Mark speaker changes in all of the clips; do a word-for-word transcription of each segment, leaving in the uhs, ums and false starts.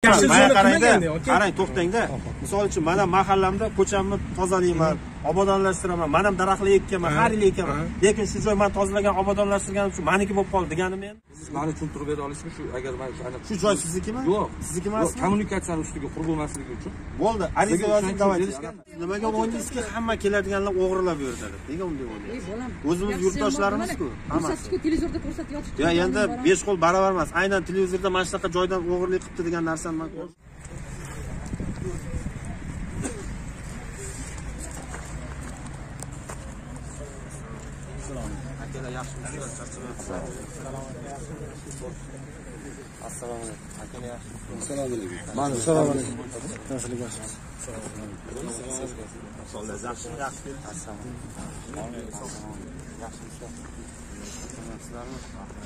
Speaker 1: qarang, to'xtangda. Misol uchun, men ham mahallamda ko'chamni tozalayman, obodonlashtiraman, men ham daraxtlar ekkanman, har yil ekkanman. Lekin shu joy men tozalagan, obodonlashtirganim uchun meniki bo'lib qoldi deganim men.
Speaker 2: Siz meni tushuntirib bera olasizmi shu agar men
Speaker 1: shu joy siznikimi?
Speaker 2: Yo'q,
Speaker 1: sizniki emasmi?
Speaker 2: Kommunikatsiyani ustiga qurib bo'lmasligi uchun.
Speaker 1: Bo'ldi, ariza yozing, davaytishgan. Nimaga o'ylaysizki, hamma keladiganlar o'g'irlab yuradi? Nega unday o'ylaysiz? O'zimiz yurtdoshlarimiz-ku, hammasi.
Speaker 3: Televizorda ko'rsatyapti.
Speaker 1: Ya, endi besh qo'l barobar emas. Aynan televizorda mana shunaqa joydan o'g'irlik qilibdi degan narsani men ko'rdim. Akalar yaxshimisizlar? Charchamayapsizlar? Assalomu alaykum. Akalar yaxshimisizlar? Assalomu alaykum. Mana assalomu alaykum. Tinchlik bo'lsin. Sonlar yaxshi, yaxshi. Assalomu alaykum. Yaxshimisizlar? Sizlarmi?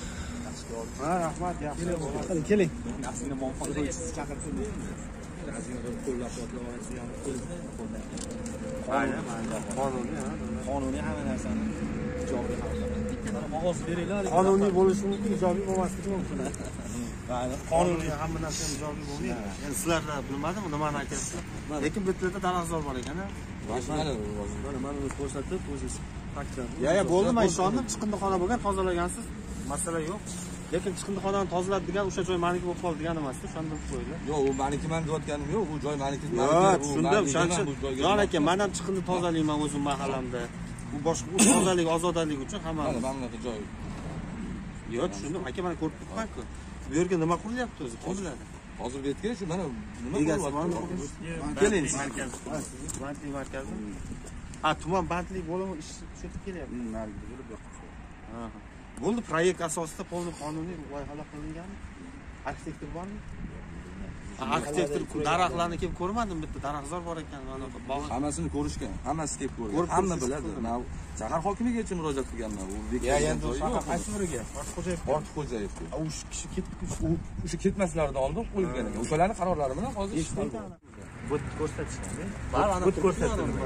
Speaker 1: Ha, rahmat, yaxshi. Hadi keling. Yaxshigina muvaffaqiyat siz chaqirtirdik. Razinadan qo'llab-quvvatlash ham qo'ldan. Mayli, mayli. Qonuniy, ha. Qonuniy hamma narsani ijobiy hal qiladi. Ovoz beringlar. Qonuniy bo'lishi mumkin, ijobiy bo'lmasligi mumkin. Mayli. Qonuniy hamma narsa ijobiy bo'lmaydi. Endi sizlarda bilmadim, nimani aytyapsiz. Lekin bu yerda daraxtzor bor ekan-a.
Speaker 2: Mashinalar bor.
Speaker 1: Mana buni ko'rsatib, o'zingiz faktorni. Ya, ya, bo'ldi, men ishondim, chiqindixona bo'lgan, tozalagansiz. Masala yo'q. Lekin chiqindixonani tozaladi degan o'sha joy meniki bo'lib qoldi degan emas-da, shunda deb qo'yinglar.
Speaker 2: Yo'q, u meniki men deyotganim yo'q, u joy meniki.
Speaker 1: Yo'q, tushundim, o'shancha. Jon aka, men ham chiqindi tozalayman o'zim mahallamda. Bu boshqa u tozalik, ozodalik uchun hamma.
Speaker 2: Mana bunaqa joy.
Speaker 1: Yo'q, tushundim. Aka, men ko'rib turibman-ku. Bu yerga nima qurilyapti o'zi? Kim biladi?
Speaker 2: Hozir bu yerga shu mana nima
Speaker 1: qilyapti? Keling, markaz. Bandlik markazi. Ha, tuman bandlik bo'limi ish shu kelyapti. Narigi bo'lib yoqdi. Ha. Bo'ldi, proyekt asosida polni qonuniy loyihalar qilingan. Arxitektor bormi? Arxitektor daraxtlarni kelib ko'rmadim, bitta daraxtzor bor ekan, mana bog'.
Speaker 2: Hammasini ko'rishgan, hammasi kelib ko'rgan. Hamma biladi. Men shahar hokimiga murojaat qilganman. U
Speaker 1: ya, endi shahar qaysi biriga? Ortiqxo'jayev.
Speaker 2: Ortiqxo'jayevga.
Speaker 1: U kishi ketdi,
Speaker 2: u o'sha ketmaslaridan oldin qo'yilgan ekan. O'shalarning qarorlari bilan hozir
Speaker 1: bu ko'rsatishdi. Mana bu ko'rsatishdi.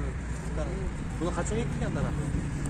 Speaker 1: Buni qachon ekkan daraxt?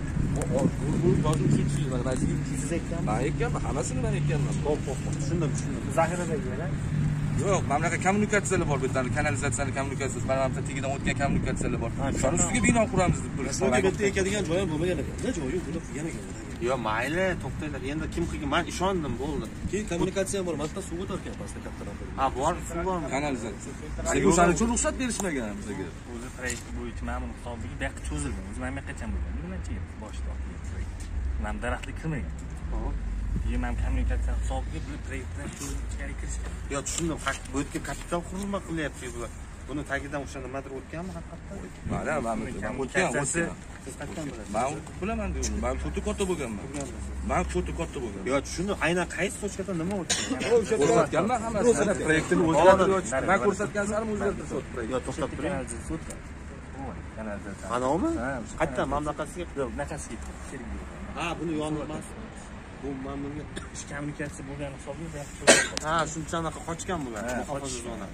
Speaker 2: Bu hozir uchinchi yil, mana siz
Speaker 1: siz ekkanmi?
Speaker 2: Men ekkanman, hammasini men ekkanman.
Speaker 1: Xo'p, xo'p, tushundim, tushundim. Zaxiradagi yana?
Speaker 2: Yo'q, mana bunaqa kommunikatsiyalar bor, bu yerda kanalizatsiyaning kommunikatsiyasi, mana bu tegidan o'tgan kommunikatsiyalar bor. Shuni ustiga bino quramiz deb turibmiz.
Speaker 1: Bu yerda ekadigan joy ham bo'lmagan ekan-da, joyi buni qilgan ekan. Yo'q, mayli, to'xtanglar. Endi kim qilgan? Men ishondim, bo'ldi. Keyin kommunikatsiya ham bor, mana suv o'tarkan pastda kattaroq. Ha, bor, suv bormi?
Speaker 2: Kanalizatsiya. Sizga o'shaning uchun ruxsat berishmagan bizga.
Speaker 4: O'zi proyekt bo'yicha ma'mur hisobiga bu yoqqa cho'zilgan. O'zi mana bu yoqqacha bo'lgan. Nimacha yil boshida proyekt. Mana daraxtlar kirmagan. Xo'p. Keyin ham kommunikatsiya hisobiga bu proyektdan cho'zilib ichkariga kirishgan.
Speaker 1: Yo, tushundim. Bu yerga kapital qurilma qilyapti bular. Buni tagidan o'sha nimadir o'tganmi haqiqatdan?
Speaker 2: Mana mana o'tgan, o'tgan.
Speaker 1: Siz qayerdan bilasiz?
Speaker 2: Men bilaman deyman. Men foto katta bo'lganman. Men foto katta bo'lganman.
Speaker 1: Yo, tushundim. Aynan qaysi tochkadan nima o'tgan?
Speaker 2: O'sha ko'rsatganman hammasi. Proyektni o'zgartirib, men ko'rsatgan sari o'zgartirib o'tdi.
Speaker 1: Yo, to'xtab turing.
Speaker 4: Kanalizatsiya.
Speaker 1: Manavmi? Qayerdan mamlakatga?
Speaker 4: Yo'q, bunaqasiga kerak yo'q.
Speaker 1: Ha, buni yonib emas. Bu men bunga
Speaker 4: ish kommunikatsiya bo'lgan hisobiga bu yoqqa cho'zilgan.
Speaker 1: Ha, shunchanaqa qochgan bular. Muhofaza zona.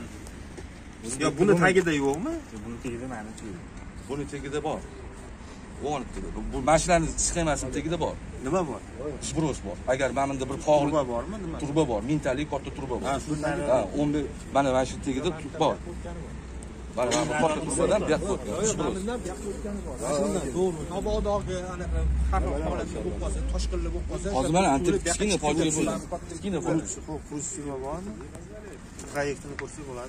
Speaker 1: Yo, buni tagida yo'qmi?
Speaker 4: Buni tagida mana shu.
Speaker 2: Buni tagida bor. O'nib turadi. Bu mashinani sxemasi tagida bor.
Speaker 1: Nima bor?
Speaker 2: Zbros bor. Agar mana bunda bir qog'il
Speaker 1: turba bormi, nima?
Speaker 2: Turba bor, mintalik katta turba bor.
Speaker 1: Ha, shu
Speaker 2: ha, o'n besh mana mana shu tagida bor. Mana mana katta turbadan bu yoqqa o'tgan. Zbros.
Speaker 1: To'g'ri. Mabodoga anaqa xarob holatda bo'lib qolsa, toshqinli bo'lib qolsa,
Speaker 2: hozir mana antik kichkina fojia bo'ladi. Kichkina fojia.
Speaker 1: Qurilish firma bormi? Proyektini ko'rsak bo'ladi.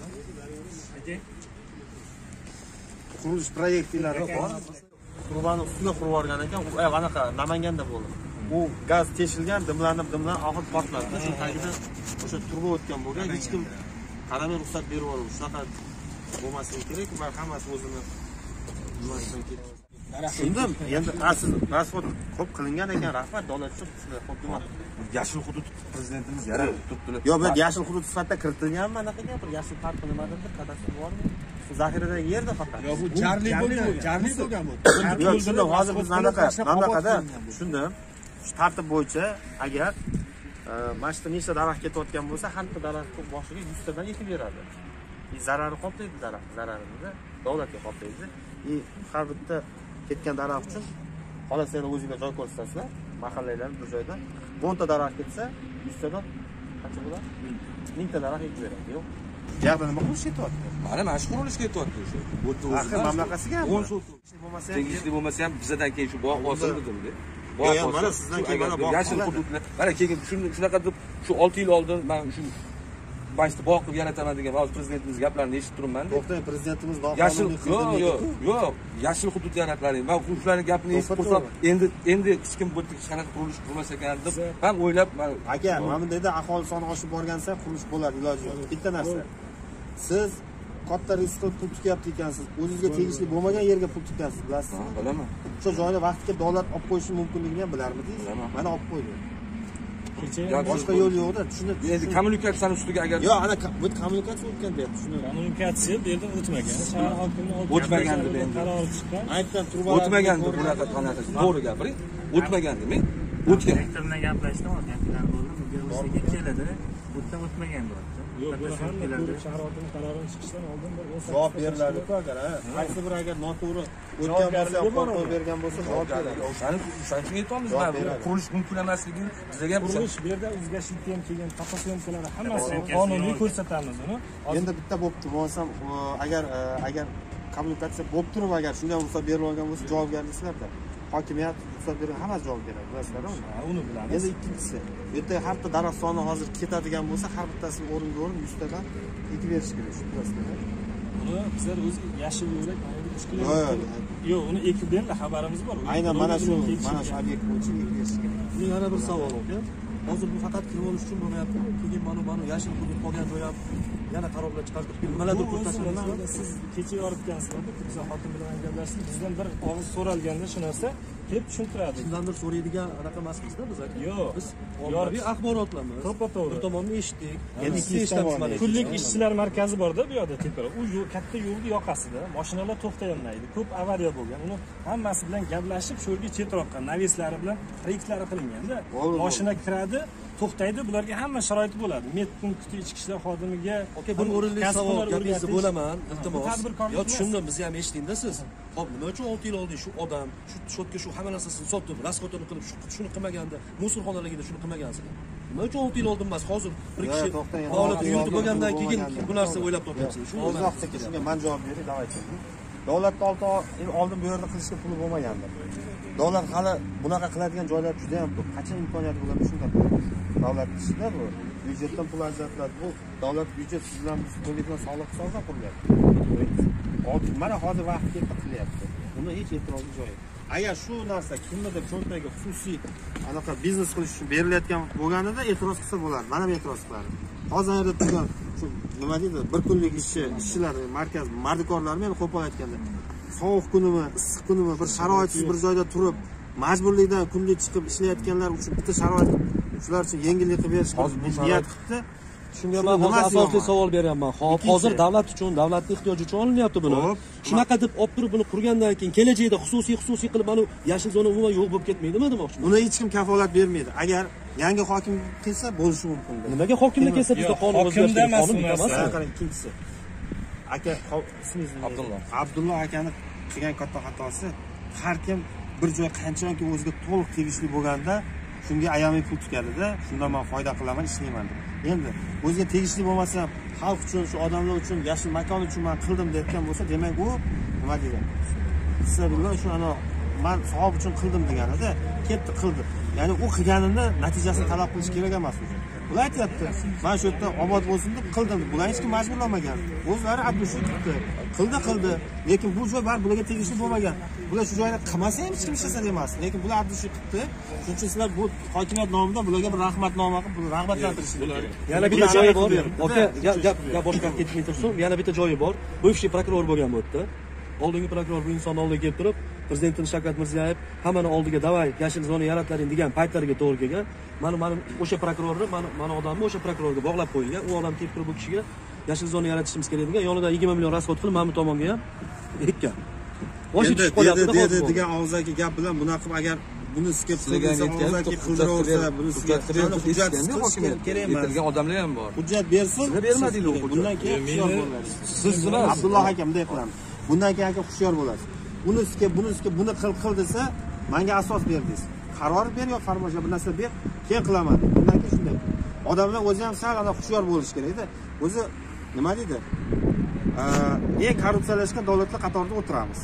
Speaker 1: Qurilish proyektlari bor. Turbani ustiga qurib yuborgan ekan, u anaqa Namanganda bo'ldi. U gaz teshilgan, dimlanib, dimlanib, oxir portladi. Shu tagida o'sha turba o'tgan bo'lgan, hech kim qaramay ruxsat berib yubordi. Shunaqa bo'lmasligi kerak, ular hammasi o'zini nimasidan ketdi. Tushundim. Endi asl rasvot ko'p qilingan ekan, rahmat davlatchi sizlar xo'p nima?
Speaker 2: Yashil hudud prezidentimiz yaratib turibdilar.
Speaker 1: Yo'q, bu yashil hudud sifatida kiritilganmi anaqaga? Bir yashil park nimadir, kadastr bormi? Zaxiradagi yerda faqat.
Speaker 5: Yo, bu jarli bo'lgan, jarli bo'lgan bu.
Speaker 1: Yo'q, tushundim. Hozir biz anaqa, mamlakatda tushundim. Shu tartib bo'yicha agar mana shu nechta daraxt ketayotgan bo'lsa, har bitta daraxtning boshiga yuz tadan ekib beradi. И zarari qoplaydi daraxt, zararini davlatga qoplaydi. И har bitta ketgan daraxt uchun xohlasanglar o'zingizlar joy ko'rsatasizlar, mahallalar bir joyda. o'n ta daraxt ketsa, yuz tadan qancha bo'ladi? mingta daraxt ekib beradi, yo'q. Yo'qda nima qilish ketyapti?
Speaker 2: Mana mana shu qurilishga ketyapti o'sha.
Speaker 1: Axir mamlakatiga
Speaker 2: o'n so'm
Speaker 1: bo'lmasa,
Speaker 2: tegishli bo'lmasa ham bizdan keyin shu bog' hosil dedimda.
Speaker 1: Yo'q, mana sizdan keyin mana bog'
Speaker 2: yashil hududlar. Mana keyin shunaqa deb shu olti yil oldin men shu başta bog' qilib yarataman degan hozir prezidentimiz gaplarini eshitib turibman-da.
Speaker 1: To'xtang, prezidentimiz
Speaker 2: yashil yo'q, yo'q, yo'q, yashil hudud yaratlaring. Men shularning gapini eshitib tursam, endi endi hech kim bu yerda hech qanaqa qurilish qilmas ekan deb ham o'ylab, men
Speaker 1: aka, mana bu yerda aholi soni oshib borgan sayin qurilish bo'ladi, iloji yo'q. Bitta narsa. Siz katta riskga pul tikyapti ekansiz. O'zingizga tegishli bo'lmagan yerga pul tikyapsiz, bilasizmi?
Speaker 2: Ha, bilaman.
Speaker 1: O'sha joyda vaqtga davlat olib qo'yishi mumkinligini ham bilarmidingiz? Mana olib qo'ydi. Boshqa yo'l yo'q-da, tushunib.
Speaker 2: Endi kommunikatsiyaning ustiga agar
Speaker 1: yo'q, ana bu kommunikatsiya o'tgan deyapti, shuni.
Speaker 4: Kommunikatsiya bu yerda o'tmagan. Shahar hokimi
Speaker 2: o'tmagan deb
Speaker 4: qaror chiqqan.
Speaker 1: Aytgan turib
Speaker 2: o'tmagan deb bunaqa qanaqa to'g'ri gapiring. O'tmagan demang. O'tgan.
Speaker 4: Rektor bilan gaplashdim, gaplar bo'ldi. Buga keladi. Bu yerda o'tmagan bo'lyapti. Yo'q, bu hamma shahar hokimi qarorini chiqishdan oldin bir
Speaker 1: javob beriladi-ku agar, ha. Qaysi bir agar noto'g'ri o'tgan bo'lsa, qo'rqib bergan bo'lsa, javob beradi.
Speaker 2: O'shani o'shani aytamiz, mana qurilish mumkin emasligini bizga ham
Speaker 4: qurilish bu yerda o'zgarishlikka ham kelgan topasiyomkalari hammasi qonuniy ko'rsatamiz uni.
Speaker 1: Endi bitta bo'pti, bo'lsam agar agar kommunikatsiya bo'lib turib agar shunga ruxsat berilgan bo'lsa, javobgarlik sizlarda. Hokimiyat ruxsat bergan hammasi javob beradi, bilasizlar-ku.
Speaker 4: Uni bilamiz.
Speaker 1: Endi ikkinchisi, bu yerda har bitta daraxt soni hozir ketadigan bo'lsa, har bittasini o'ringa o'rin yuz tadan ekib berish kerak, shu bilasizlar.
Speaker 4: Uni bizlar o'zi yashil yo'lak yo'q, yo'q, uni ekib berdi, xabarimiz bor.
Speaker 1: Aynan mana shu, mana shu obyekt bo'yicha ekib berish kerak.
Speaker 5: Mening yana bir savol bor. Hozir bu faqat kirib olish uchun bo'lmayapti. Keyin mana mana yashil hudud qolgan joy ham yana qarorlar chiqarib, nimalardir ko'rsatasiz.
Speaker 4: Siz kecha yoritgansizlar, biz hokim bilan gaplashdik. Bizdan bir og'iz so'ralganda shu narsa deb tushuntiradi.
Speaker 5: Kimdandir so'raydigan anaqa emasmizda biz aka.
Speaker 4: Yo'q,
Speaker 5: biz yorib axborotlarimiz.
Speaker 4: To'ppa-to'g'ri.
Speaker 5: Bir tomonni eshitdik.
Speaker 1: Endi ikkinchi tomonni.
Speaker 4: Kunlik ishchilar markazi bor-da bu yoqda teparoq. U yo'l katta yo'lni yoqasida mashinalar to'xtay olmaydi. Ko'p avariya bo'lgan. Uni hammasi bilan gaplashib, shu yerga chetroqqa naveslari bilan reykslari qilinganda, mashina kiradi, to'xtaydi, bularga hamma sharoit bo'ladi. Met punkti ichki ishlar xodimiga
Speaker 5: Okey, bir o'rinli savol gapingizni bo'laman. Iltimos. Yo, tushundim, biz ham eshitdingda siz. Hop, nima uchun olti yil oldin shu odam, shu shotga shu hamma narsasini sotib, rasxotini qilib, shuni qilmaganda, musorxonalarga shuni qilmagansizlar. Nima uchun olti yil oldin emas, hozir bir kishi faoliyatini yuritib bo'lgandan keyin bu narsa o'ylab topyapsiz.
Speaker 1: Shu uzoqdagi shunga men javob beray, davaychi. Davlatda oldin bu yerda qilishga puli bo'lmagandi. Davlat hali bunaqa qiladigan joylar juda ham ko'p. Qancha imkoniyati bo'ladi shunday. Davlat ishida bu byudjetdan pul ajratiladi. Bu davlat byudjet siz bilan biz qo'llaydigan soliq hisobidan qurilyapti. Hozir mana hozir vaqt ketdi qilyapti. Buni hech e'tirozi joyi yo'q. Agar shu narsa kimnidir cho'ntagiga xususiy anaqa biznes qilish uchun berilayotgan bo'lganida e'tiroz qilsa bo'ladi. Mana men e'tiroz qilaman. Hozir yerda turgan shu nima deydi, bir kunlik ishchi, ishchilar, markaz, mardikorlar meni qo'pol aytganda, sovuq kunimi, issiq kunimi bir sharoitsiz bir joyda turib, majburlikdan kunlik chiqib ishlayotganlar uchun bitta sharoit shular uchun yengillik qilib berish niyat qildi.
Speaker 5: Shunga men hozir asosli savol beryapman. Hop, hozir davlat uchun, davlatning ehtiyoji uchun olinyapti buni. Shunaqa deb olib turib buni qurgandan keyin kelajakda xususiy xususiy qilib mana yashil zona umuman yo'q bo'lib ketmaydimi demoqchiman.
Speaker 1: Uni hech kim kafolat bermaydi. Agar yangi hokim kelsa bo'lishi mumkin.
Speaker 5: Nimaga hokimlik kelsa bizda qonun o'zgartirish qonun emas.
Speaker 1: Qarang, ikkinchisi. Aka, ismingiz nima?
Speaker 2: Abdulloh.
Speaker 1: Abdulloh akani qilgan katta xatosi, har kim bir joy qanchaki o'ziga to'liq tegishli bo'lganda shunga ayamay pul tikadi-da, shundan men foyda qilaman, ishlayman deb. Endi o'ziga tegishli bo'lmasa, xalq uchun, shu odamlar uchun, yashil makon uchun men qildim deyotgan bo'lsa, demak u nima degan? Sizlar shu ana men savob uchun qildim deganida, ketdi qildi. Ya'ni u qilganini natijasini talab qilish kerak emas o'zi. Ular aytyapti, men shu yerda obod bo'lsin deb qildim. Bular hech kim majburlamagan. O'zlari abdushi qildi. Qildi, qildi. Lekin bu joy bar bularga tegishli bo'lmagan. Bular shu joyda qilmasa ham hech kim ishlasa demas. Lekin bular abdushi qildi. Shuning uchun sizlar bu hokimiyat nomidan bularga bir rahmatnoma qilib, buni rag'batlantirishingiz kerak.
Speaker 5: Yana bitta joyi bor. Aka, gap gap boshqa ketmay tursin. Yana bitta joyi bor. Buvshi prokuror bo'lgan bu yerda. Oldingi prokuror bu inson oldiga kelib turib, Prezidentimiz Shavkat Mirziyoyev hammani oldiga davay yashil zona yaratlaring degan paytlariga to'g'ri kelgan. Mana mana o'sha prokurorni, mana mana odamni o'sha prokurorga bog'lab qo'ygan. U odam kelib turib bu kishiga yashil zona yaratishimiz kerak degan, yonidan yigirma million rasxod qilib mana bu tomonga ham ekkan. Boshi tushib qolyapti
Speaker 1: degan og'zaki gap bilan bunaqa qilib agar buni skep qilsa, og'zaki qildiraversa, buni hujjat kerak emas.
Speaker 2: Yetilgan odamlar ham bor.
Speaker 1: Hujjat bersin,
Speaker 2: bermadinglar u.
Speaker 1: Bundan keyin hushyor bo'lasiz.
Speaker 2: Siz emas,
Speaker 1: Abdulloh aka bunday qilamiz. Bundan keyin aka hushyor bo'lasiz. Buni skep, buni skep, buni qil qil desa, menga asos berdingiz. Qaror ber yo farmoyishlar bir narsa ber, keyin qilaman. Bundan keyin shunday. odamlar o'zi ham sal ana hushyor bo'lish kerak-da. O'zi nima deydi? Eng korrupsiyalashgan davlatlar qatorida o'tiramiz.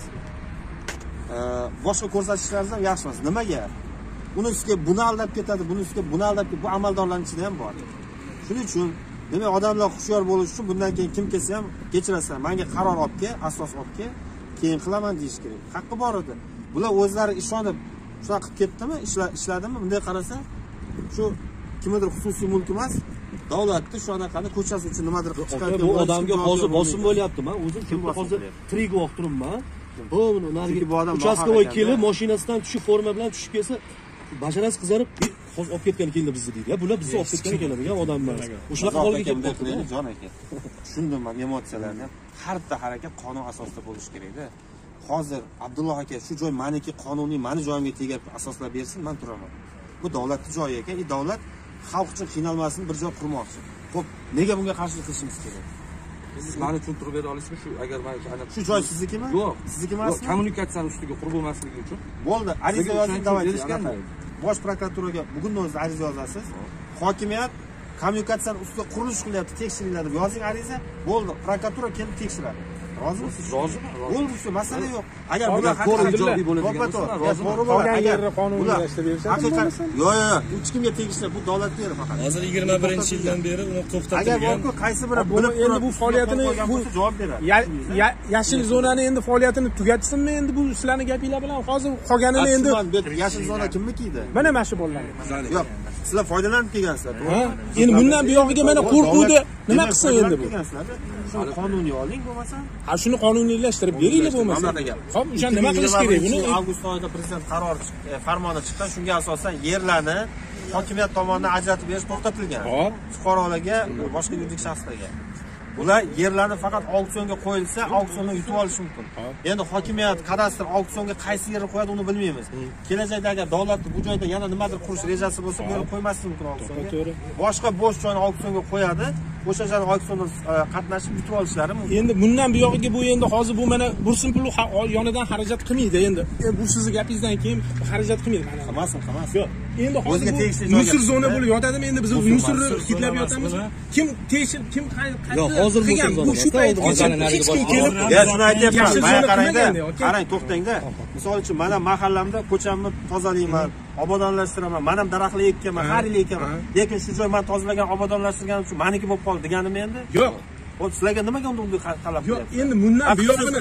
Speaker 1: Boshqa ko'rsatishlarimiz ham yaxshi emas. Nimaga? Uni ustiga buni aldab ketadi, buni ustiga buni aldab ketadi. Bu amaldorlarning ichida ham bor. Shuning uchun demak odamlar hushyor bo'lish uchun bundan keyin kim kelsa ham kechirasan, menga qaror olib kel, asos olib kel, keyin qilaman deyish kerak. Haqqi bor edi. Bular o'zlari ishonib shunaqa qilib ketdimi, ishladimi? Bunday qarasa, shu kimdir xususiy mulk emas, davlatni shu anaqani ko'chasi uchun nimadir qilib chiqargan.
Speaker 5: Bu odamga hozir bosim bo'lyapti-mi? O'zim kim hozir tirik guvoh turibman. Bu narigi uchastkovoy kelib, mashinasidan tushib, forma bilan tushib kelsa, basharasi qizarib, hozir olib ketgan keldi bizni deydi. Ya bular bizni olib ketgan keladigan odamlar. O'shunaqa holga kelib qoldi.
Speaker 1: Jon aka. Tushundim men emotsiyalarni. Har bitta harakat qonun asosida bo'lishi kerak-da. Hozir Abdulloh aka shu joy meniki, qonuniy meni joyimga tegib asoslab bersin, men turaman. Bu davlatning joyi ekan, i davlat xalq uchun qiynalmasin bir joy qurmoqchi. Xo'p, nega bunga qarshilik qilishimiz kerak?
Speaker 2: Siz meni tushuntirib bera olasizmi shu agar men ana
Speaker 1: shu joy siznikimi?
Speaker 2: Yo'q,
Speaker 1: sizniki emasmi?
Speaker 2: Kommunikatsiyani ustiga qurib bo'lmasligi uchun.
Speaker 1: Bo'ldi, ariza yozing, davlat. Bosh prokuraturaga bugun o'zi ariza yozasiz. Hokimiyat kommunikatsiyani ustiga qurilish qilyapti, tekshiringlar deb yozing ariza. Bo'ldi, prokuratura kelib tekshiradi. Rozimisiz?
Speaker 2: Rozimi?
Speaker 1: Bo'ldi, shu masala yo'q. Agar bular
Speaker 2: haqiqiy ijobiy bo'ladigan bo'lsa, rozimi.
Speaker 1: Qolgan yerni qonuniylashtirib berishadi. Yo'q, yo'q, hech kimga tegishli, bu davlatga yer faqat.
Speaker 4: Hozir yigirma birinchi yildan beri uni to'xtatilgan.
Speaker 1: Agar borku qaysi biri
Speaker 3: bilib endi bu faoliyatini bu
Speaker 1: javob beradi.
Speaker 3: Yashil zonani endi faoliyatini tugatsinmi endi bu sizlarning gapinglar bilan hozir qolganini endi
Speaker 1: yashil zona kimniki edi?
Speaker 3: Mana mana shu bolalar.
Speaker 1: Yo'q, sizlar foydalanib kelgansizlar.
Speaker 3: Endi bundan buyog'iga mana qo'rquvdi nima qilsin endi bu?
Speaker 1: Shuni qonuniy oling bo'lmasa.
Speaker 3: Ha shuni qonuniylashtirib beringlar bo'lmasa. Xo'p, o'sha nima qilish kerak buni?
Speaker 1: Avgust oyida prezident qaror farmoni chiqqan, shunga asosan yerlarni hokimiyat tomonidan ajratib berish to'xtatilgan. Fuqarolarga, boshqa yuridik shaxslarga. Ular yerlarni faqat auksionga qo'yilsa, auksiondan yutib olish mumkin. Endi hokimiyat, kadastr auksionga qaysi yerni qo'yadi uni bilmaymiz. Kelajakda agar davlat bu joyda yana nimadir qurish rejasi bo'lsa, bu yerni qo'ymasligi mumkin auksionga. Boshqa bo'sh joyni auksionga qo'yadi, o'sha joyda auksionda qatnashib yutib olishlari mumkin.
Speaker 3: Endi bundan buyog'iga bu endi hozir bu mana bursin pul yonidan xarajat qilmaydi endi. Bu sizni gapingizdan keyin xarajat qilmaydi mana.
Speaker 1: Qilmasin, qilmasin.
Speaker 3: Yo'q. Endi hozir bu Misr zona bo'lib yotadimi? Endi biz Misrni hitlab yotamiz. Kim tegishib, kim qaysi
Speaker 5: hozir
Speaker 3: bu shu payt hech kim kelib
Speaker 1: ya shuni aytyapman. Mana qarangda, qarang, to'xtangda. Misol uchun mana mahallamda ko'chamni tozalayman, obodonlashtiraman, men ham daraxtlar ekkanman, har yil ekaman. Lekin shu joy men tozalagan, obodonlashtirganim uchun meniki bo'lib qoldi deganimi endi?
Speaker 3: Yo'q.
Speaker 1: Xo'p, sizlarga nimaga unday talab
Speaker 3: qilyapsiz? Yo'q, endi bundan buyog'ini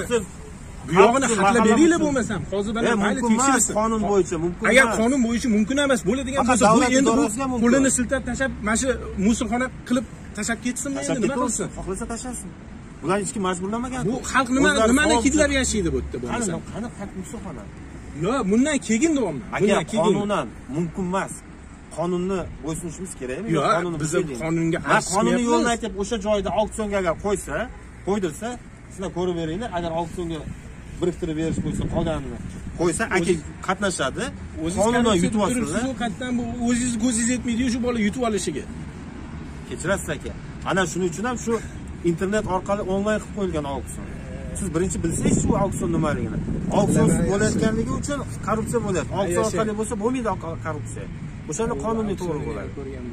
Speaker 3: bu yog'ini xatlab beringlar bo'lmasam, hozir mana mayli tekshirsin.
Speaker 1: Qonun bo'yicha mumkin.
Speaker 3: Agar qonun bo'yicha mumkin emas bo'ladigan bo'lsa, bu endi bu qo'lini siltab tashab, mana shu musulxona qilib tashab ketsinmi endi nima qilsin?
Speaker 1: Xohlasa tashlasin. Bular hech kim majburlamagan.
Speaker 3: Bu xalq nima nimani hidlab yashaydi bu yerda bo'lmasa?
Speaker 1: Qani qani musulxona?
Speaker 3: Yo'q, bundan keyin deyapman.
Speaker 1: Bundan keyin qonunan mumkin emas. Qonunni bo'ysunishimiz kerakmi?
Speaker 3: Yo'q, qonunni biz qonunga
Speaker 1: qarshi qonuniy yo'lni aytib, o'sha joyda auksionga agar qo'ysa, qo'ydirsa, sizlar ko'rib beringlar. Agar auksionga biriktirib berish bo'lsa, qolganini qo'ysa, aka qatnashadi. Qonundan yutib olsinlar.
Speaker 3: Siz qayerdan bu o'zingiz ko'zingiz yetmaydi shu bola yutib olishiga.
Speaker 1: Kechirasiz aka. Ana shuning uchun ham shu internet orqali onlayn qilib qo'yilgan auksion. Siz birinchi bilsangiz shu auksion nimaligini. Auksion bo'layotganligi uchun korrupsiya bo'lyapti. Auksion orqali bo'lsa bo'lmaydi korrupsiya. O'shani qonuniy to'g'ri bo'ladi.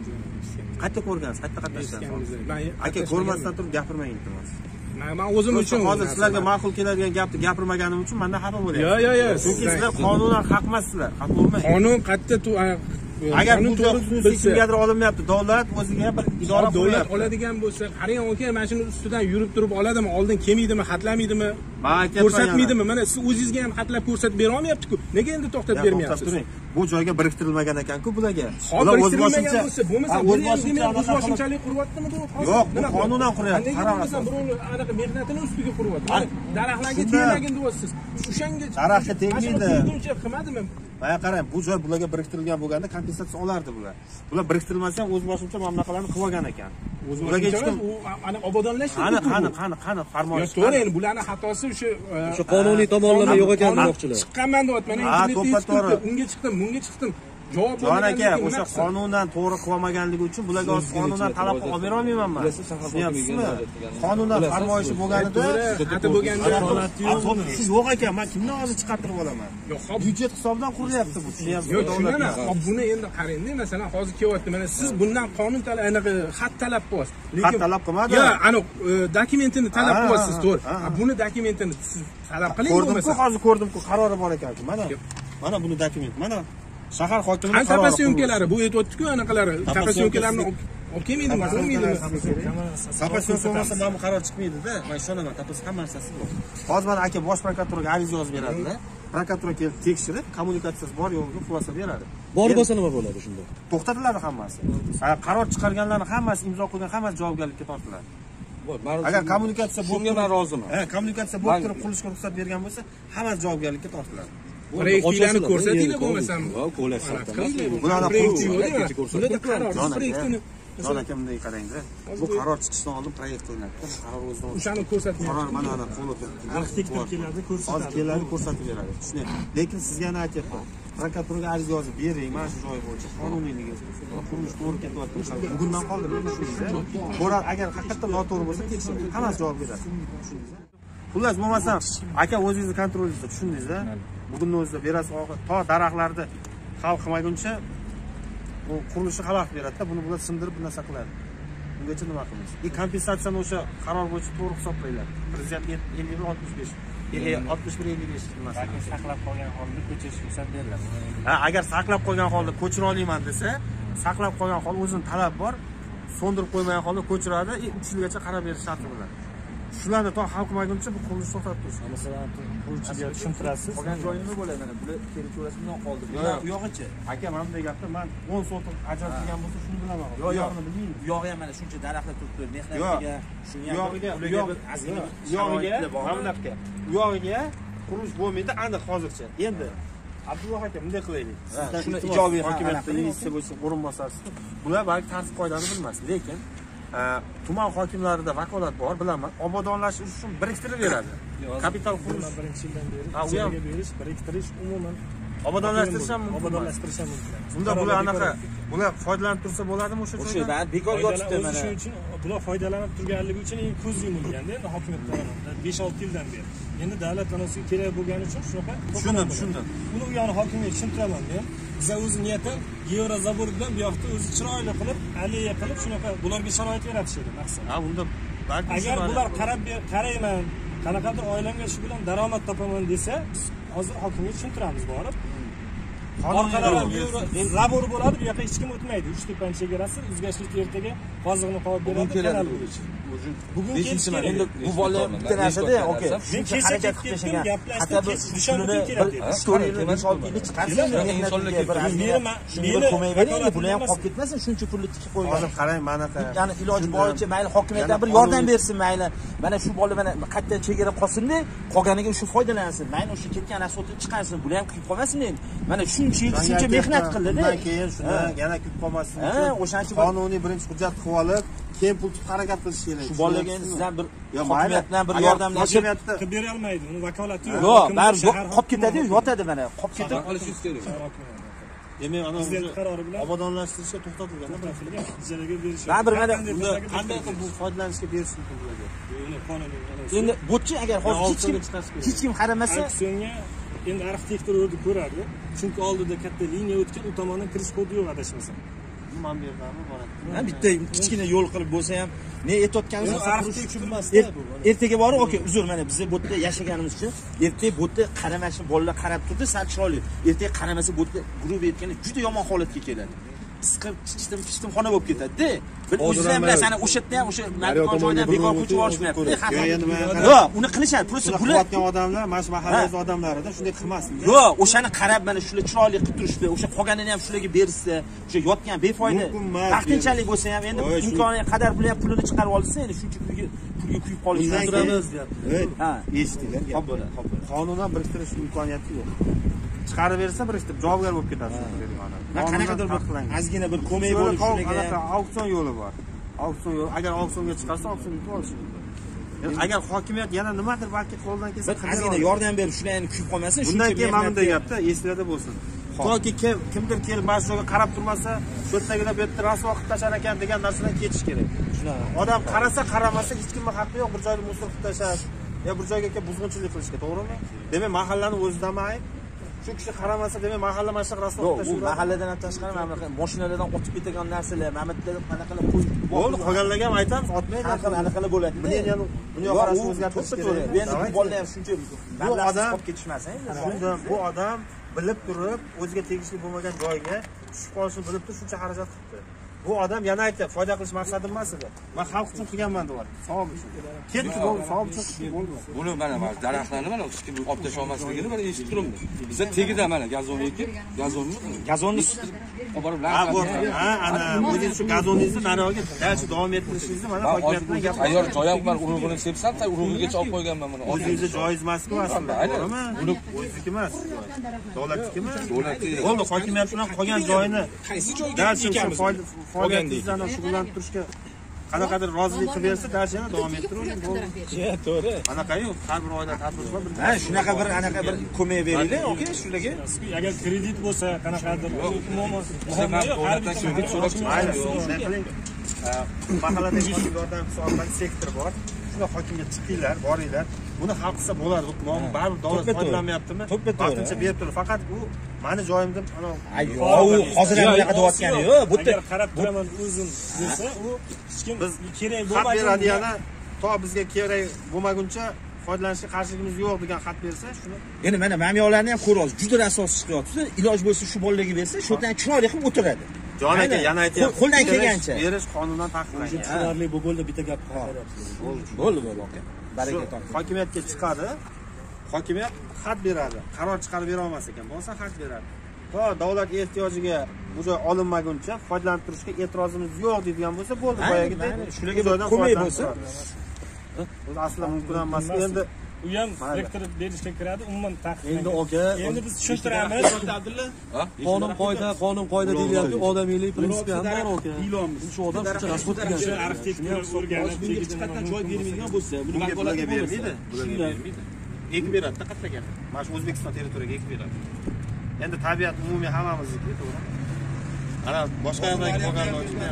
Speaker 1: Qayerda ko'rgansiz? Qayerda qatnashgansiz? Aka ko'rmasdan turib gapirmang iltimos.
Speaker 3: Men o'zim uchun
Speaker 1: hozir sizlarga ma'qul keladigan gapni gapirmaganim uchun menda xafa bo'lyapti.
Speaker 3: Yo'q, yo'q, yo'q.
Speaker 1: Chunki sizlar qonunan haq emassizlar. Haq bo'lmaydi.
Speaker 3: Qonun qayerda
Speaker 1: agar bu to'g'ri kimgadir olinmayapti, davlat o'ziga bir idora
Speaker 3: davlat oladigan bo'lsa, qarang aka, mana shuni ustidan yurib turib oladimi, oldin kelmaydimi, xatlamaydimi, ko'rsatmaydimi? Mana siz o'zingizga ham xatlab ko'rsatib bera olmayapti-ku. Nega endi to'xtatib bermayapsiz?
Speaker 1: Bu joyga biriktirilmagan ekan-ku bularga.
Speaker 3: Ular o'z boshimcha bo'lmasa, o'z boshimcha o'z boshimchalik quryaptimi bu?
Speaker 1: Yo'q, bu qonunan quryapti.
Speaker 3: Qaranglar, birovni anaqa mehnatini ustiga quryapti. Daraxtlarga tegmagin deyapsiz. O'shanga
Speaker 1: daraxtga tegmaydi.
Speaker 3: Qilmadimi?
Speaker 1: Mana qarang, bu joy bularga biriktirilgan bo'lganda kompensatsiya olardi bular. Bular biriktirilmasa ham o'z boshimcha mana bunaqalarni qilib olgan ekan.
Speaker 3: Bularga hech kim ana obodonlash
Speaker 1: qani qani qani qani farmoyish.
Speaker 3: Yo'q, to'g'ri, endi bularning xatosi o'sha
Speaker 5: o'sha qonuniy tomonlama yo'q ekan demoqchilar.
Speaker 3: Chiqqanman deyapman, internetda unga chiqdim, bunga chiqdim. javob
Speaker 1: Jon aka, o'sha qonundan to'g'ri qilmaganligi uchun bularga hozir qonundan talab qilib olib bera olmayman men. Tushunyapsizmi? Qonundan farmoyishi bo'lganida,
Speaker 3: xati bo'lganda
Speaker 1: shu yo'q ekan, men kimdan hozir chiqartirib olaman?
Speaker 3: yo'q, hop.
Speaker 1: Byudjet hisobidan qurilyapti bu. Tushunyapsizmi?
Speaker 3: Yo'q, tushunaman. Hop, buni endi qarang-da, masalan, hozir kelyapti. Mana siz bundan qonun talab, anaqa xat talab qilyapsiz.
Speaker 1: Xat talab qilmadi.
Speaker 3: Yo'q, aniq dokumentini talab qilyapsiz, to'g'ri. Buni dokumentini siz talab qiling bo'lmasa.
Speaker 1: Ko'rdim-ku, hozir ko'rdim-ku, qarori bor ekan-ku. Mana. Mana buni dokument. Mana shahar hokimining qarori.
Speaker 3: Qancha syomkalari bu aytibdi-ku, anaqalari. Tapa syomkalarini olib kelmaydimi, ko'rmaydimi?
Speaker 1: Tapa syomka bo'lmasa mana bu qaror chiqmaydi-da. Men ishonaman, tapasi hamma narsasi bor. Hozir mana aka bosh prokuraturaga ariza yozib beradi-da. Prokuratura kelib tekshirib, kommunikatsiyasi bor yo'qligini xulosa beradi.
Speaker 5: Bor bo'lsa nima bo'ladi shunda?
Speaker 1: To'xtatiladi hammasi. Qaror chiqarganlarning hammasi imzo qo'ygan hammasi javobgarlikka tortiladi. Agar kommunikatsiya bo'lib
Speaker 2: shunga men roziman.
Speaker 1: Ha, kommunikatsiya bo'lib turib qurishga ruxsat bergan bo'lsa, hammasi javobgarlikka tortiladi.
Speaker 3: Proyektlarni ko'rsatinglar bo'lmasam.
Speaker 1: Bularni ko'rsatib Jon aka bunday qarang-da. Bu qaror chiqishdan oldin proyekt qilinadi. Qaror o'zidan
Speaker 3: o'shani ko'rsatmaydi.
Speaker 1: Qaror mana ana qo'l
Speaker 4: arxitektor keladi, ko'rsatadi.
Speaker 1: Hozir keladi, ko'rsatib beradi. Tushunyapsiz. Lekin sizga ana aytyapman. Prokuraturaga ariza yozib bering, mana shu joy bo'yicha qonuniyligi. Qurilish to'g'ri ketyapti. Bugundan qoldirib tushundingiz. Qo'rar agar haqiqatdan noto'g'ri bo'lsa, tekshiring. Hammasi javob beradi. Tushundingizmi? Xullas bo'lmasa, aka o'zingizni kontrolingizda tushundingiz-da? Bugunning o'zida berasiz to daraxtlarni hal qilmaguncha bu qurilishni xalaqit beradi-da, buni bular sindirib bu narsa qiladi. Bungacha nima qilamiz? E kompensatsiyani o'sha qaror bo'yicha to'g'ri hisoblaylar. Prezident ellik bir oltmish besh, oltmish bir ellik besh nimasi.
Speaker 4: Agar saqlab qolgan holda ko'chirish ruxsat beriladi.
Speaker 1: Ha, agar saqlab qolgan holda ko'chira olmayman desa, saqlab qolgan holda o'zining talab bor, so'ndirib qo'ymagan holda ko'chiradi, uch yilgacha qarab berish sharti bilan. Shularni to hal qilmaguncha bu qurilish to'xtatib tursin.
Speaker 4: Masalan, quruvchiga tushuntirasiz.
Speaker 2: Qolgan joyi nima bo'ladi mana? Bular kelib ko'rasizmi, qoldi.
Speaker 1: Yo'q, yo'g'ichi. Aka, mana bunday gapni men o'n so'm ajratilgan bo'lsa shuni bilaman.
Speaker 2: Yo'q, yo'qni bilmayman. Bu yog'i ham mana shuncha daraxtlar turibdi, mehnatiga, shunga
Speaker 1: yog'iga, yog'iga, yog'iga, mana bunaqa. Yog'iga qurilish bo'lmaydi, aniq hozircha. Endi Abdulloh aka bunday qilaylik.
Speaker 2: Shuni ijobiy
Speaker 1: hokimiyatda investitsiya bo'lsa, o'rinbosarsiz. Bular balki tartib qoidani bilmas, lekin tuman hokimlarida vakolat bor, bilaman. Obodonlashtirish uchun biriktirib beradi. Kapital qurish
Speaker 4: birinchi yildan beri ijaraga berish, biriktirish umuman
Speaker 1: obodonlashtirish ham mumkin.
Speaker 4: Obodonlashtirish ham mumkin.
Speaker 1: Bunda bular anaqa, bular foydalanib tursa bo'ladimi o'sha joydan?
Speaker 2: O'sha bekor yotibdi mana.
Speaker 4: Shuning uchun bular foydalanib turganligi uchun ko'z yumilganda endi hokimiyat tomonidan besh olti yildan beri. Endi davlat tanosiga kerak bo'lgani uchun shunaqa.
Speaker 1: Tushundim, tushundim.
Speaker 4: Uni u yoni hokimiyat tushuntiraman men. Biza o'zi niyatim Yevrozabor bilan bu yoqda o'zi chiroyli qilib, alliya qilib shunaqa bularga sharoit yaratish edi maqsad.
Speaker 1: Ha, unda
Speaker 4: agar bular qarab qarayman, qanaqadir oilamga shu bilan daromad topaman desa, hozir hokimiyat tushuntiramiz borib. Orqadan zabor bo'ladi, bu yoqqa hech kim o'tmaydi. uch tepan chegarasi o'zgarishlik ertaga hozig'ini qo'yib beradi, kanal bo'yicha. Bugun
Speaker 2: beshinchi endi bu bolalar bitta narsada, aka.
Speaker 4: Shuncha harakat qilib tashagan. Hatto bu
Speaker 2: pulini bir storyni misol qilib chiqarsa, insonlarga bir meni ko'mak bering, bular ham qolib ketmasin, shuncha pulni tikib qo'ygan.
Speaker 1: Hozir qarang, mana
Speaker 2: ya'ni iloji boricha mayli hokimiyatdan bir yordam bersin, mayli. Mana shu bola mana qayerda chegara qolsin-da, qolganiga shu foydalansin. Mayli o'sha ketgan asfaltni chiqarsin, bular ham qilib qolmasin endi. Mana shuncha yil shuncha mehnat qildi-da.
Speaker 1: Undan keyin shundan yana kutib qolmasin uchun o'shancha qonuniy birinchi hujjat qilib olib, keyin pul tutib harakat qilish kerak.
Speaker 2: Shu bolaga endi sizdan bir hokimiyatdan bir yordamlashib
Speaker 4: qilib bera olmaydi. Uni vakolati yo'q.
Speaker 2: Yo'q, baribir qolib ketadi-yu, yotadi mana. Qolib ketib
Speaker 5: olishingiz kerak.
Speaker 1: Demak, ana
Speaker 4: prezident qarori bilan
Speaker 1: obodonlashtirishga to'xtatilgan.
Speaker 4: Ijaraga berish.
Speaker 1: Baribir mana qanday qilib bu foydalanishga berish mumkin bularga?
Speaker 4: Uni qonuniy.
Speaker 2: Endi bo'tchi agar hozir hech kim hech kim qaramasa,
Speaker 4: auksionga endi arxitektor o'zi ko'radi. Chunki oldida katta liniya o'tgan, u tomondan kirish kodi yo'q adashmasam.
Speaker 1: Man berdimmi boradi.
Speaker 2: Ha, bitta kichkina yo'l qilib bo'lsa ham, ne aytayotganimiz ertaga borib, oka, uzr, mana biz bu yerda yashaganimiz uchun ertaga bu yerda qaramashni bolalar qarab turdi, sal chiroyli. Ertaga qaramasa bu yerda guruh etganda juda yomon holatga keladi. Siqib, chiqdim, chiqdim xona bo'lib ketadi-da. Bir o'zingizlar bilasiz, ana o'sha yerda ham o'sha makon joydan bekor ko'chib yuborishmayapti. Yo'q, uni qilishadi. Просто bular
Speaker 1: qilayotgan odamlar, mana shu mahallangiz odamlarida shunday qilmasin.
Speaker 2: Yo'q, o'shani qarab mana shular chiroyli qilib turishdi. O'sha qolganini ham shularga berishsa, o'sha yotgan befoyda vaqtinchalik bo'lsa ham endi imkoniga qadar bular ham pulini chiqarib olsa, endi shuncha pulga pulga kuyib qolishdan
Speaker 1: turamiz, deyapti. Ha, eshitdinglar. Xo'p bo'ladi, xo'p bo'ladi. Qonundan biriktirish imkoniyati yo'q. Chiqarib bersa biriktirib javobgar bo'lib ketadi.
Speaker 2: Men qanaqadir bir ozgina bir ko'mak bo'lib
Speaker 1: shunga auksion yo'li bor. Auksion yo'li, agar auksionga chiqarsa, auksion yutib olish mumkin. Agar hokimiyat yana nimadir balki qo'ldan kelsa,
Speaker 2: ozgina yordam berib shularni kuyib qolmasin,
Speaker 1: shunday keyin mana bunday gapda esingizda bo'lsin.
Speaker 2: toki kim kimdir kelib mana shu yerga qarab turmasa shu yerdagilar bu yerda rasvo qilib tashlar ekan degan narsadan ketish kerak. Odam qarasa qaramasa hech kimning haqqi yo'q bir joyda musor qilib tashlash yo bir joyga kelib buzg'unchilik qilishga, to'g'rimi? Demak mahallani o'zidami ayb? Shu kishi qaramasa demak mahalla mashaq rasvo qilib tashlash. Bu mahalladan ham tashqari mana bunaqa mashinalardan o'tib ketgan narsalar, mamlatlardan qanaqa qilib qo'yib bo'ldi. Qolganlarga ham aytamiz, otmaydi. Anaqa qilib bo'ladi. Buni ham dunyo qarashni o'zgartirish kerak. Endi bolalar ham shuncha mablag'siz qolib ketishmasin endi. Shunda bu odam bilib turib, o'ziga tegishli bo'lmagan joyga tushib qolishini bilib turib shuncha xarajat qilibdi. Bu odam yana aytdi, foyda qilish maqsadim emas edi. Men xalq uchun qilganman deyapti. Savob uchun. Ketdi, bo'ldi, savob uchun bo'ldi.
Speaker 6: Buni mana mana daraxtlarni mana hech kim olib tasha olmasligini mana eshitib turibdi. Bizda tegida mana gazonniki, gazonni, gazonni olib borib
Speaker 2: ha, bu ha, ana o'zingiz shu gazoningizni nariyoqga dalcha davom ettirishingizni mana hokimiyatdan gap.
Speaker 6: Ayyor joyam bor, urug'ini sepsam, tay urug'igacha olib qo'yganman buni.
Speaker 2: O'zingizni joyingiz emas-ku aslida. To'g'rimi? Buni o'zingiz emas. Davlatnikimi?
Speaker 6: Davlatniki.
Speaker 2: Bo'ldi, hokimiyat bilan qolgan joyini
Speaker 3: qaysi joyga
Speaker 2: dalcha
Speaker 3: ekamiz?
Speaker 2: faoliyatingizdan shug'ullanib turishga qanaqadir rozilik qilib bersa, darchani davom ettiravering.
Speaker 3: Ha, to'g'ri.
Speaker 2: Anaqayu har bir oyda tadbirkor bir ha shunaqa bir anaqa bir ko'mak beringlar, oke, shularga.
Speaker 4: Agar kredit bo'lsa, qanaqadir umuman
Speaker 2: mayli, shunday qiling. Mahalladagi yordamchi orqali sektor bor. Shuna hokimga chiqinglar, boringlar. Buni hal qilsa bo'ladi. Baribir davlat foydalanmayaptimi? Vaqtincha berib turib, faqat u meni joyimda ana yo'q, hozir ham bunaqa deyotgani yo'q. Bu yerda
Speaker 4: qarab turaman o'zim desa, u hech kim
Speaker 2: biz
Speaker 4: kerak
Speaker 2: bo'lmaydi. Xat beradi yana, to bizga kerak bo'lmaguncha foydalanishga qarshiligimiz yo'q degan xat bersa, shuni. Endi mana mamyolarni ham ko'ryapsiz, juda rasos chiqyapti. Iloj bo'lsa shu bolalarga bersa, shu yerdan chiroyli qilib o'tiradi. Jon aka, yana aytayapman. Qo'ldan kelgancha
Speaker 5: berish qonundan taqiqlangan. Tushunarli bu bo'ldi, bitta gap qaytaryapsiz.
Speaker 2: Bo'ldi, bo'ldi aka. Baraka top.
Speaker 5: Hokimiyatga chiqadi. Hokimiyat xat beradi. Qaror chiqarib bera olmas ekan, bo'lsa xat beradi. To davlat ehtiyojiga bu joy olinmaguncha foydalanib turishga e'tirozimiz yo'q deydigan bo'lsa, bo'ldi, boyagidek.
Speaker 2: Shularga joydan foydalanib bo'lsa,
Speaker 5: bu aslan mumkin emas. Endi
Speaker 4: u ham rektor berishga kiradi, umuman taqiqlangan.
Speaker 5: Endi aka,
Speaker 4: endi biz tushuntiramiz.
Speaker 5: Qonun qoida, qonun qoida deyilyapti, odamiylik prinsipi ham bor aka. Shu odam shuncha rasxod qilgan.
Speaker 4: Shu arxitektura o'rganib,
Speaker 2: bunga chiqatdan joy bermaydigan bo'lsa, buni
Speaker 5: vakolatga bermaydi. Bularga bermaydi. Ekib beradi, qatlagan. Mana shu O'zbekiston territoriyaga ekib beradi. Endi tabiat umumiy hammamizniki, to'g'ri. Ana boshqa yerlarga bo'lganlar uchun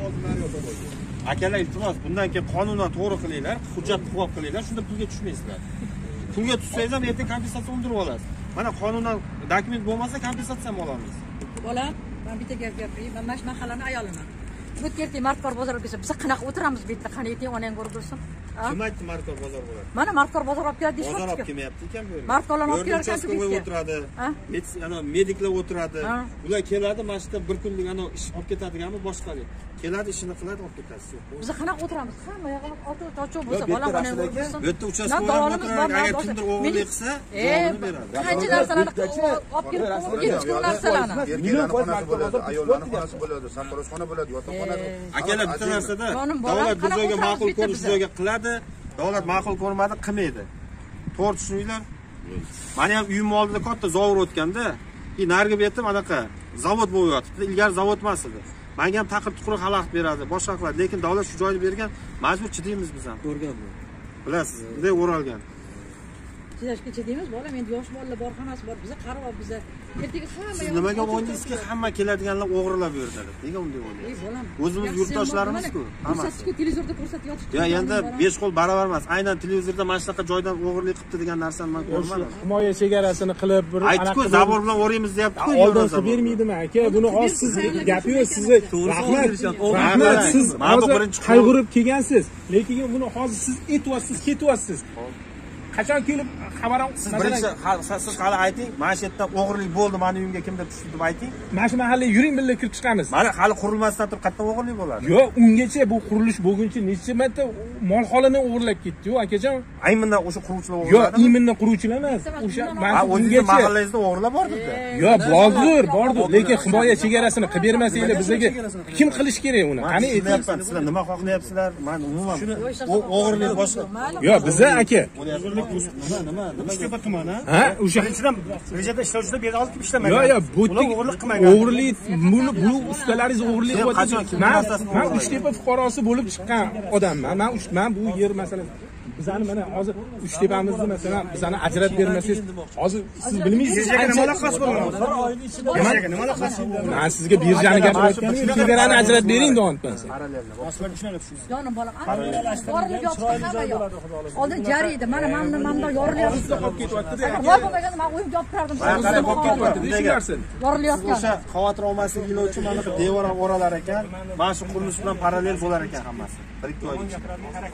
Speaker 5: akalar, iltimos, bundan keyin qonundan to'g'ri qilinglar, hujjat qilib qilinglar, shunda pulga tushmaysizlar. Pulga tushsangiz ham ertaga kompensatsiya undirib olasiz. Mana qonundan dokument bo'lmasa kompensatsiya ham olamiz.
Speaker 7: Bolam, men bitta gap gapiray, men mana shu mahallani ayoliman. Bu yerda Markor bozor bo'lsa, biz qanaqa o'tiramiz bu yerda? Qani ayting, onang ko'rib tursin.
Speaker 5: Kim aytdi Markor bozor bo'ladi?
Speaker 7: Mana Markor bozor olib keladi deyapti.
Speaker 5: Bozor olib kelmayapti ekan bu yerga.
Speaker 7: Markorlarni olib kelar ekan
Speaker 5: bizga. o'tiradi. Ana mediklar o'tiradi. Ular keladi, mana shu bir kunlik ana ish olib ketadiganmi boshqalar. Keladi, ishini qiladi, olib ketadi.
Speaker 7: Biz qanaqa o'tiramiz? Hamma yog'i oti tochuv bo'lsa, bolam onang ko'rib tursin.
Speaker 5: Bu yerda uchastkada o'tiradi, agar kimdir o'g'irlik qilsa, javobini beradi.
Speaker 7: Qancha narsalarni olib kelib qo'yib, ketgan narsalarni.
Speaker 8: Erkaklarning xonasi bo'ladi, ayollarning xonasi bo'ladi, sartaroshxona bo'ladi, yotoqxona.
Speaker 5: Akalar, bitta narsada davlat bir joyga ma'qul ko'rish joyga qiladi, davlat ma'qul ko'rmadi, qilmaydi. To'g'ri tushuninglar. Meni ham uyim oldida katta zavod o'tganda, i narigi betim anaqa zavod bo'lib yotibdi. Ilgari zavod emas edi. Menga ham taqir tuqur xalaqit beradi, boshqa qiladi, lekin davlat shu joyni bergan, majbur chidaymiz biz ham. Ko'rganman. Bilasiz, bunday o'ralgan.
Speaker 7: Chidashga chidaymiz, bolam, endi yosh bolalar bor, hammasi bor. Biza qarab, biza ertaga hamma.
Speaker 5: Siz nimaga o'ylaysizki, hamma keladiganlar o'g'irlab yuradilar? Nega unday o'ylaysiz? O'zimiz yurtdoshlarimiz-ku, hammasi.
Speaker 7: Televizorda ko'rsatyapti.
Speaker 5: Ya, endi besh qo'l barobar emas. Aynan televizorda mana shunaqa joydan o'g'irlik qilibdi degan narsani men ko'rmadim.
Speaker 3: Himoya chegarasini qilib bir
Speaker 5: aytib-ku, zabor bilan o'raymiz deyapti-ku.
Speaker 3: Oldin qilib bermaydimi aka? Buni hozir siz gapi yo'q, sizni rahmat. Rahmat, siz hozir qayg'urib kelgansiz. Lekin buni hozir siz aytyapsiz, ketyapsiz. Qachon kelib xabar olasiz?
Speaker 5: Siz birinchi siz hali ayting, mana shu yerda o'g'irlik bo'ldi, meni uyimga kimdir tushdi deb ayting.
Speaker 3: Mana shu mahallaga yuring, birga kirib chiqamiz.
Speaker 5: Mana hali qurilmasdan turib qayerdan o'g'irlik bo'ladi?
Speaker 3: Yo'q, ungacha bu qurilish bo'lguncha necha marta mol holini o'g'irlab ketdi-yu, akajon.
Speaker 5: Aymindan o'sha quruvchilar o'g'irladi.
Speaker 3: Yo'q, imindan quruvchilar emas. O'sha mana ungacha
Speaker 5: mahallangizda o'g'irlar bor-ku.
Speaker 3: Yo'q, bor, bordi, lekin himoya chegarasini qilib bermasanglar bizga kim qilish kerak uni? Qani
Speaker 5: aytyapman, sizlar nima xohlayapsizlar? Men umuman o'g'irlik boshqa.
Speaker 3: Yo'q, bizlar aka
Speaker 2: nima nima nima
Speaker 1: Uchtepa tumani.
Speaker 3: Ha, o'sha
Speaker 1: Birinchidan rejada ishlovchilar berib olib ishlamagan.
Speaker 3: Yo'q, yo'q, bu
Speaker 1: Ular o'g'irlik qilmagan.
Speaker 3: o'g'irlik, buni bu ustalaringiz o'g'irlik qilyapti. Men men Uchtepa fuqarosi bo'lib chiqqan odamman. Men men bu yer masalan bizani mana hozir Uchtepamizni masalan bizani ajratib bermasangiz, hozir siz bilmaysiz
Speaker 1: Nima aloqasi bor? Bir oyning ichida nima nima aloqasi bor?
Speaker 3: men sizga birjani gapirayotganim, chegarani ajratib bering deyapman.
Speaker 1: Boshqa shunaqa tushunsiz.
Speaker 7: Jonim bolam, yorilib yotibdi hamma yoq. Oldin jar edi, mana mamni mamda yorilyapti.
Speaker 3: Qolib ketyapti-da.
Speaker 7: Voy bo'lmaganda men o'yib javob berardim.
Speaker 3: Qolib ketyapti, deysiz.
Speaker 7: Yorilyapti.
Speaker 1: O'sha xavotir olmaslik iloji mana shu devor ham o'ralar ekan. Mana shu qurilish bilan parallel bo'lar ekan hammasi. bir ikki oy ichida.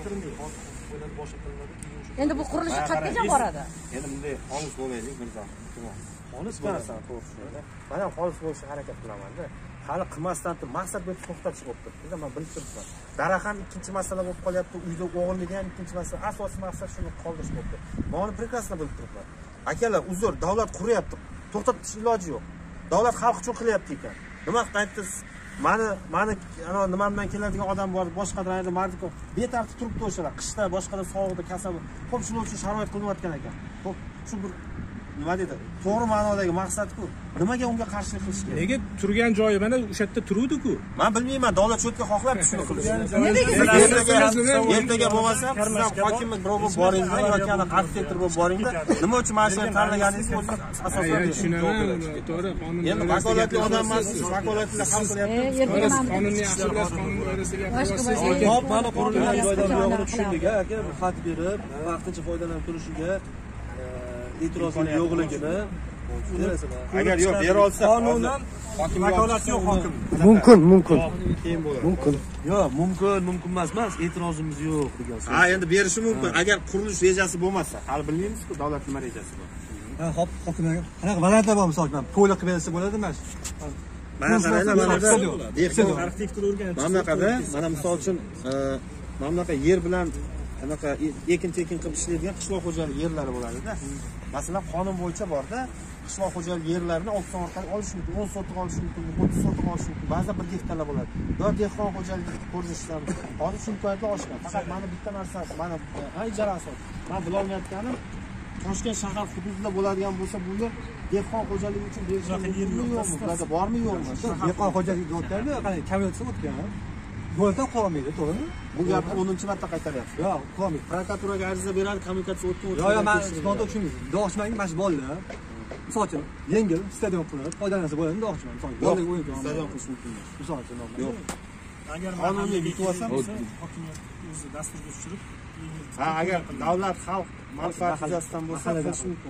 Speaker 7: Endi bu qurilish qayergacha boradi?
Speaker 1: Endi bunday xolis bo'laylik Mirzo. Xolis bo'lasan, to'g'ri. Men ham xolis bo'lishga harakat qilaman-da. Hali qilmasdan turib maqsad bo'lib to'xtatish bo'lib turibdi. Men bilib turibman. Daraxt ham ikkinchi masala bo'lib qolyapti, uyda o'g'irligi ham ikkinchi masala. Asosiy maqsad shuni qoldirish bo'lib turibdi. Men uni prekrasno bilib turibman. Akalar, uzr, davlat quryapti. To'xtatish iloji yo'q. Davlat xalq uchun qilyapti ekan. Nima aytdingiz? Mani mani ana nimamdan keladigan odam bor, boshqadan aytdi, Mardikov betartib turibdi o'shalar. Qishda, boshqada sovuqda kasal. Xo'p, shuning uchun sharoit qilinayotgan ekan. Xo'p, shu bir nima deydi? To'g'ri ma'nodagi maqsad-ku. Nimaga unga qarshilik qilish kerak?
Speaker 3: Nega turgan joyi mana o'sha yerda turuvdi-ku?
Speaker 1: Men bilmayman, davlat cho'tga xohlabdi shuni qilishni. Ertaga bo'lmasa, siz ham hokimlik birov bo'lib boringlar yoki ana arxitektor bo'lib boringlar. Nima uchun mana shuni tanlaganingizni o'zi asosan
Speaker 3: tushunaman, to'g'ri, qonun.
Speaker 1: Endi vakolatli odamsiz, vakolatli hal qilyapti.
Speaker 3: Qonunni yaxshi bilasiz, qonun doirasida gapirasiz.
Speaker 5: Hop, mana qurilgan joydan yo'g'ini tushundik aka, xat berib, vaqtincha foydalanib turishiga e'tirozning yo'qligini
Speaker 1: agar yo'q bera olsa
Speaker 4: qonunan vakolati yo'q hokim.
Speaker 5: mumkin, mumkin.
Speaker 1: Keyin bo'ladi.
Speaker 5: Mumkin. Yo'q, mumkin, mumkin emas emas, e'tirozimiz yo'q degan so'z.
Speaker 1: Ha, endi berishi mumkin. Agar qurilish rejasi bo'lmasa, hali bilmaymiz-ku, davlat nima rejasi bor.
Speaker 5: Ha, hop, hokim aka. Qanaqa variantlar bor misol uchun? To'liq qilib bersa bo'ladimi mana shu?
Speaker 1: Mana qaranglar, mana bu
Speaker 4: arxitektor o'rganib.
Speaker 1: mana bunaqada, mana misol uchun, mana bunaqa yer bilan anaqa ekin-tekin qilib ishlaydigan qishloq xo'jalik yerlari bo'ladi-da. Masalan, qonun bo'yicha bor-da, qishloq xo'jalik yerlarini auksion orqali olish mumkin, o'n sotiq olish mumkin, o'ttiz sotiq olish mumkin, ba'zan bir gektarlar bo'ladi. Yo dehqon xo'jaligi ko'rinishlarni hozir shu imkoniyatlar oshgan. Faqat mana bitta narsasi, mana ijara asosi. Men bilolmayotganim Toshkent shahar hududida bo'ladigan bo'lsa, bu yer dehqon xo'jaligi uchun berilgan yer yo'qmi? Bularda bormi yo'qmi?
Speaker 5: Dehqon xo'jaligi o'tganda, qani kamyotsiz o'tgan. Yo'ldan qolmaydi, to'g'rimi?
Speaker 1: Bu gapni o'ninchi marta qaytaryapsiz.
Speaker 5: Yo'q, qolmaydi.
Speaker 1: Prokuraturaga ariza beradi, kommunikatsiya o'tib o'tib.
Speaker 5: Yo'q, yo'q, men sizningda tushunmaysiz. Do'xchimaning mana shu bolalar. Misol uchun, yengil stadion qilib, foydalansa bo'ladi, do'xchiman. Misol uchun, bolalar o'yin qiladi.
Speaker 1: Stadion qilish mumkin emas.
Speaker 5: Misol uchun,
Speaker 1: yo'q.
Speaker 4: Agar
Speaker 1: qonunni yutib olsa,
Speaker 4: hokimiyat o'zi dasturga tushirib,
Speaker 1: ha, agar davlat xalq manfaati yuzasidan bo'lsa, qilish mumkin.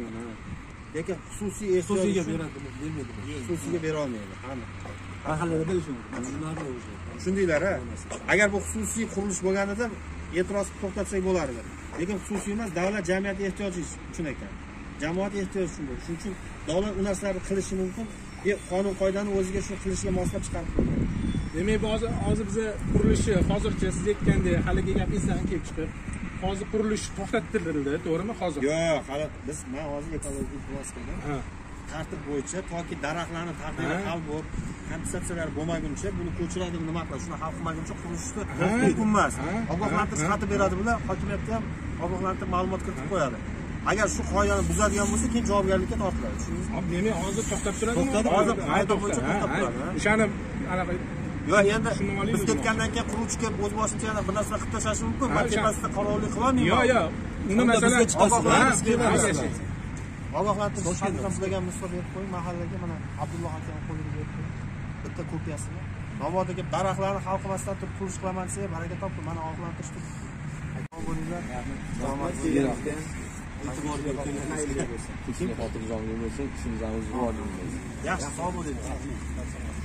Speaker 1: Lekin xususiy
Speaker 5: xususiyga beradi, bermaydi.
Speaker 1: Xususiyga bera olmaydi. Qani?
Speaker 5: Mahallada bo'lishi mumkin.
Speaker 1: Shundaylar, ha. Agar bu xususiy qurilish bo'lganida e'tiroz to'xtatsak bo'lardi. Lekin xususiy emas, davlat jamiyat ehtiyoji uchun ekan. Jamoat ehtiyoji uchun. Shuning uchun davlat u narsalarni qilishi mumkin. E qonun qoidani o'ziga shu qilishga moslab chiqarib qo'ygan.
Speaker 3: Demak, hozir hozir biz qurilishi hozircha siz aytgandek haligi gapingizdan kelib chiqib, hozir qurilish to'xtatildi, to'g'rimi hozir?
Speaker 1: Yo'q, hali biz men hozir ekologik vositadan ha, tartib bo'yicha toki daraxtlarni taqdiri hal bo'lib, kompensatsiyalar bo'lmaguncha buni ko'chiradi, nima qiladi, shuni hal qilmaguncha qurishni mumkin emas. Ogohlantirish xati beradi bular, hokimiyatga ham ogohlantirib ma'lumot kiritib qo'yadi. Agar shu qoidani buzadigan bo'lsa, keyin javobgarlikka tortiladi.
Speaker 3: Tushundingizmi? Demak, hozir to'xtab turadimi?
Speaker 1: Hozir qoida bo'yicha to'xtab turadi.
Speaker 3: O'shani anaqa
Speaker 1: yo'q, endi biz ketgandan keyin quruvchi kelib o'z boshicha yana bir narsa qilib tashlashi mumkin. Men tepasida qarovlik qilolmayman.
Speaker 3: Yo'q, yo'q. Uni masalan
Speaker 1: ogohlantirish ogohlantirish xatlagan misol berib qo'ying, mahallaga mana Abdulloh aka qo'liga berib qo'ying. Bitta kopiyasini. Navodaga daraxtlarni hal qilmasdan turib qurish qilaman desa, baraka topdi. Mana ogohlantirishdi. Aytib bo'linglar. Salomat bo'ling. E'tibor bering. Keyin xotirjamlik bo'lsin, ishimizni o'zimiz bo'lsin. Yaxshi, sog' bo'ling.